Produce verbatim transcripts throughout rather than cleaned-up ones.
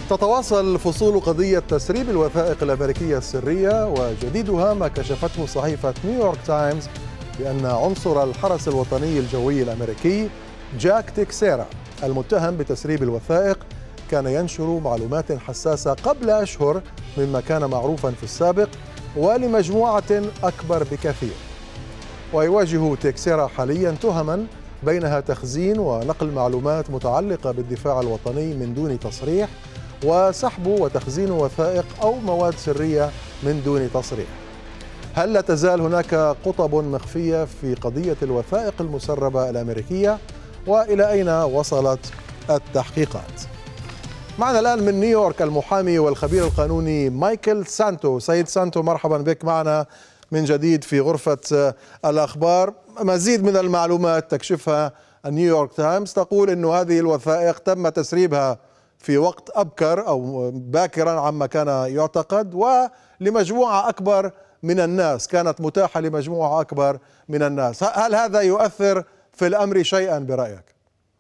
تتواصل فصول قضية تسريب الوثائق الأمريكية السرية، وجديدها ما كشفته صحيفة نيويورك تايمز بأن عنصر الحرس الوطني الجوي الأمريكي جاك تيكسيرا المتهم بتسريب الوثائق كان ينشر معلومات حساسة قبل أشهر مما كان معروفا في السابق ولمجموعة أكبر بكثير. ويواجه تيكسيرا حاليا تهما بينها تخزين ونقل معلومات متعلقة بالدفاع الوطني من دون تصريح، وسحب وتخزين وثائق أو مواد سرية من دون تصريح. هل لا تزال هناك قطب مخفية في قضية الوثائق المسربة الأمريكية؟ وإلى أين وصلت التحقيقات؟ معنا الآن من نيويورك المحامي والخبير القانوني مايكل سانتو. سيد سانتو، مرحبا بك معنا من جديد في غرفة الأخبار. مزيد من المعلومات تكشفها نيويورك تايمز تقول أن هذه الوثائق تم تسريبها في وقت أبكر أو باكرا عما كان يعتقد، ولمجموعة أكبر من الناس، كانت متاحة لمجموعة أكبر من الناس. هل هذا يؤثر في الأمر شيئا برأيك؟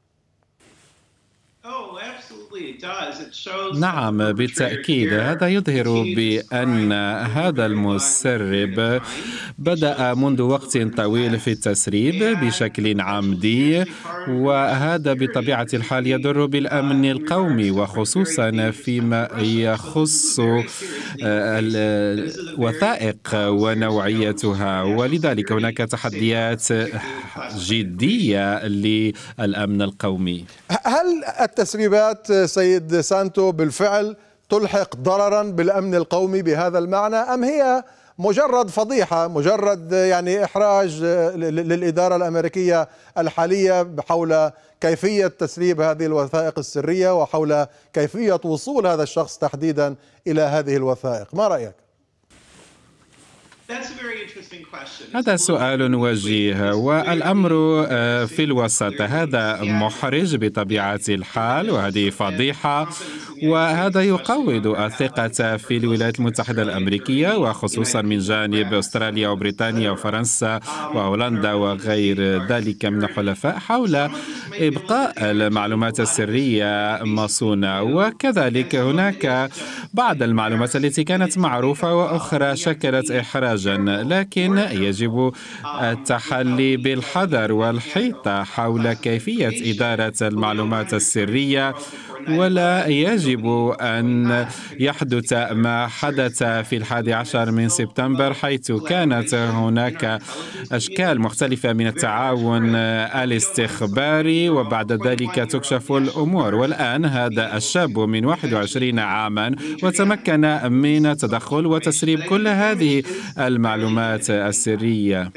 نعم بالتأكيد، هذا يظهر بأن هذا المسرب بدأ منذ وقت طويل في التسريب بشكل عمدي، وهذا بطبيعة الحال يضر بالأمن القومي، وخصوصا فيما يخص الوثائق ونوعيتها، ولذلك هناك تحديات جدية للأمن القومي. هل التسريبات سيد سانتو بالفعل تلحق ضررا بالأمن القومي بهذا المعنى، أم هي مجرد فضيحة، مجرد يعني إحراج للإدارة الأمريكية الحالية حول كيفية تسريب هذه الوثائق السرية وحول كيفية وصول هذا الشخص تحديدا إلى هذه الوثائق؟ ما رأيك؟ هذا سؤال وجيه، والأمر في الوسط. هذا محرج بطبيعة الحال، وهذه فضيحة، وهذا يقوض الثقة في الولايات المتحدة الأمريكية، وخصوصا من جانب أستراليا وبريطانيا وفرنسا وهولندا وغير ذلك من الحلفاء حول إبقاء المعلومات السرية مصونة. وكذلك هناك بعض المعلومات التي كانت معروفة وأخرى شكلت إحراجا، لكن يجب التحلي بالحذر والحيطة حول كيفية إدارة المعلومات السرية، ولا يجب أن يحدث ما حدث في الحادي عشر من سبتمبر، حيث كانت هناك أشكال مختلفة من التعاون الاستخباري، وبعد ذلك تكشف الأمور. والآن هذا الشاب من واحد وعشرين عاما وتمكن من التدخل وتسريب كل هذه المعلومات السرية.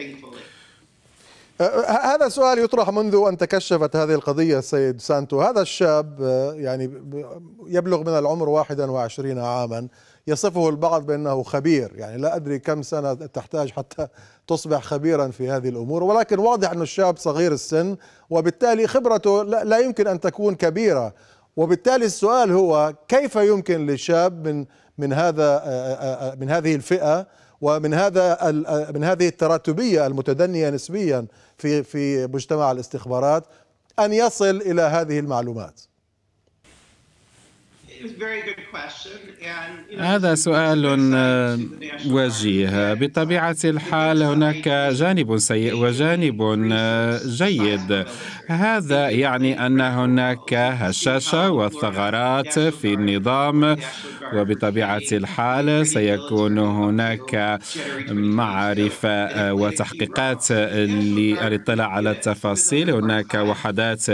هذا سؤال يطرح منذ أن تكشفت هذه القضية سيد سانتو. هذا الشاب يعني يبلغ من العمر واحد وعشرين عاما، يصفه البعض بأنه خبير، يعني لا أدري كم سنة تحتاج حتى تصبح خبيرا في هذه الأمور، ولكن واضح أن الشاب صغير السن، وبالتالي خبرته لا يمكن أن تكون كبيرة. وبالتالي السؤال هو كيف يمكن للشاب من من هذا من هذه الفئة ومن هذا من هذه التراتبية المتدنية نسبيا في في مجتمع الاستخبارات أن يصل إلى هذه المعلومات؟ هذا سؤال وجيه. بطبيعة الحال هناك جانب سيء وجانب جيد. هذا يعني أن هناك هشاشة وثغرات في النظام، وبطبيعة الحال سيكون هناك معرفة وتحقيقات للاطلاع على التفاصيل. هناك وحدات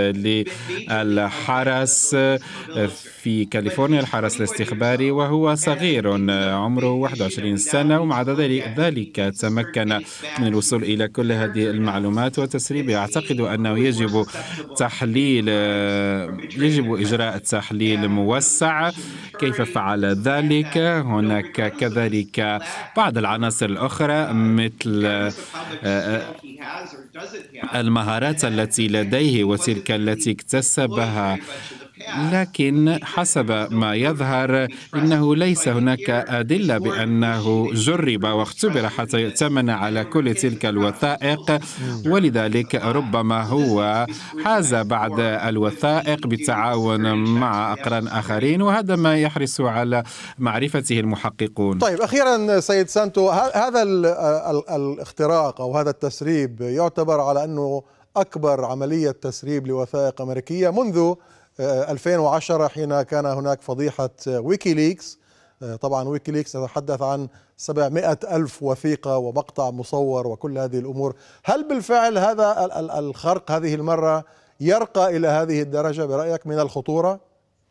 للحرس في كاليفورنيا، الحرس الاستخباري، وهو صغير عمره واحد وعشرين سنة، ومع ذلك تمكن من الوصول إلى كل هذه المعلومات وتسريبها. أعتقد أنه يجب تحليل يجب إجراء تحليل موسع كيف فعل ذلك. هناك كذلك بعض العناصر الأخرى مثل المهارات التي لديه وتلك التي اكتسبها لكن حسب ما يظهر إنه ليس هناك أدلة بأنه جرب واختبر حتى يؤتمن على كل تلك الوثائق، ولذلك ربما هو حاز بعض الوثائق بالتعاون مع أقران آخرين، وهذا ما يحرص على معرفته المحققون. طيب أخيرا سيد سانتو، هذا الاختراق أو هذا التسريب يعتبر على أنه أكبر عملية تسريب لوثائق أمريكية منذ ألفين وعشرة حين كان هناك فضيحة ويكيليكس. طبعا ويكيليكس يتحدث عن سبعمائة ألف وثيقة ومقطع مصور وكل هذه الأمور. هل بالفعل هذا الخرق هذه المرة يرقى إلى هذه الدرجة برأيك من الخطورة؟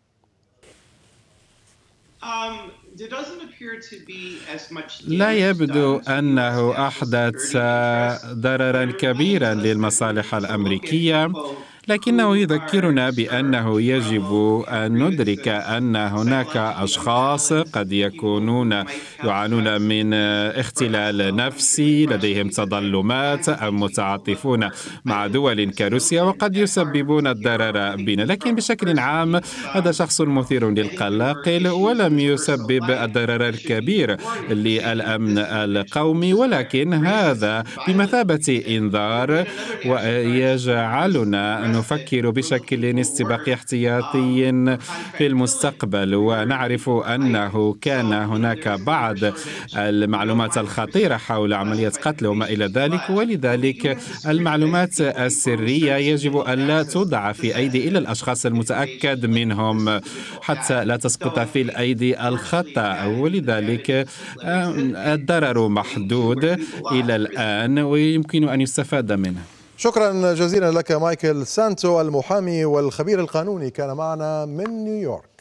لا يبدو أنه أحدث ضررا كبيرا للمصالح الأمريكية، لكنه يذكرنا بأنه يجب أن ندرك أن هناك أشخاص قد يكونون يعانون من اختلال نفسي، لديهم تظلمات أو متعاطفون مع دول كروسيا وقد يسببون الضرر بنا، لكن بشكل عام هذا شخص مثير للقلق ولم يسبب الضرر الكبير للأمن القومي، ولكن هذا بمثابة إنذار ويجعلنا نفكر بشكل استباقي احتياطي في المستقبل، ونعرف أنه كان هناك بعض المعلومات الخطيرة حول عملية قتل وما إلى ذلك، ولذلك المعلومات السرية يجب أن لا توضع في أيدي إلا الأشخاص المتأكد منهم حتى لا تسقط في الأيدي الخطأ، ولذلك الضرر محدود إلى الآن ويمكن أن يستفاد منه. شكرا جزيلا لك مايكل سانتو المحامي والخبير القانوني، كان معنا من نيويورك.